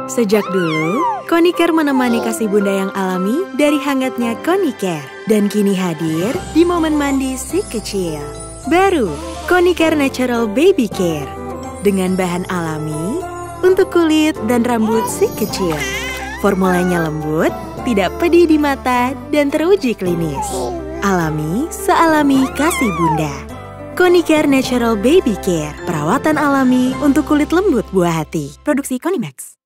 Sejak dulu, Konicare menemani kasih bunda yang alami dari hangatnya Konicare. Dan kini hadir di momen mandi si kecil. Baru, Konicare Natural Baby Care. Dengan bahan alami untuk kulit dan rambut si kecil. Formulanya lembut, tidak pedih di mata, dan teruji klinis. Alami, sealami kasih bunda. Konicare Natural Baby Care. Perawatan alami untuk kulit lembut buah hati. Produksi Konimax.